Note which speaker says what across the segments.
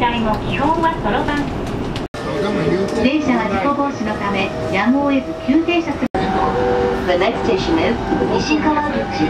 Speaker 1: 台も基本はそろばん。電車は事故防止のためやむを得ず急停車する。The next station is 西川口。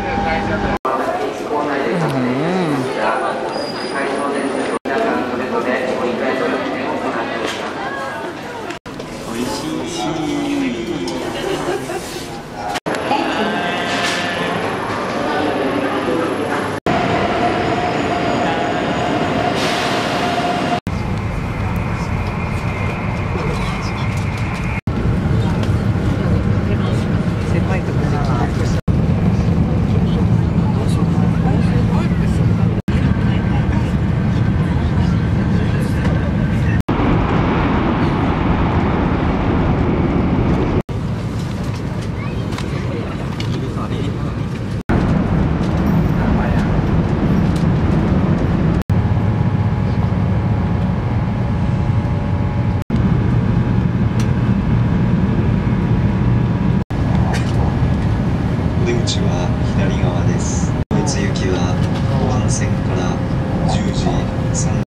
Speaker 2: 出口は左側です。ドイツ行きは後半線から10時3分。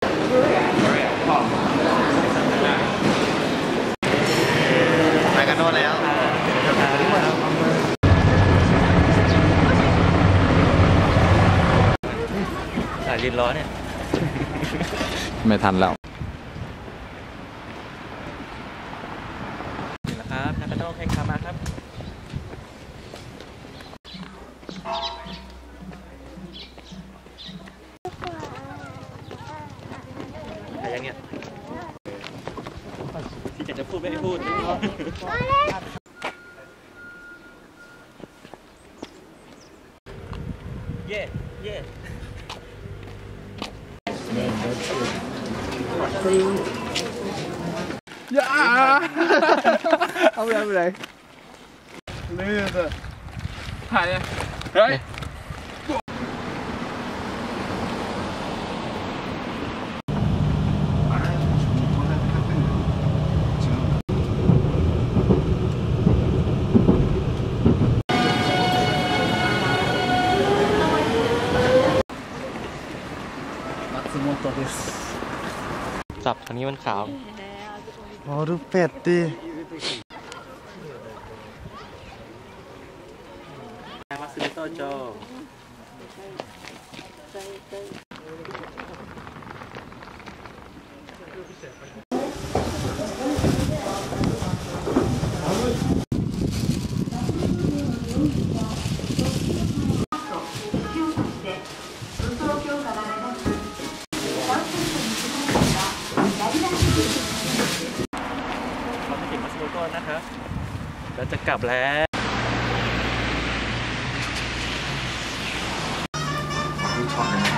Speaker 2: ไปกันโน่นแล้วสายลินล้อเนี่ยไม่ทันแล้วนี่แหละครับนากาโน่แข่งขามาครับอะไรอย่างเงี้ยที่จะพูดไม่ให้พูดเย่เย่อย่าเอาไปเอาไปเลยเลื่อนเลยถ่ายเลยเฮ้ยจับอันนี้มันขาวอ๋อดูเป็ดดิมาซื้อโตโจนะครับเราจะกลับแล้วช็อตเลยนะ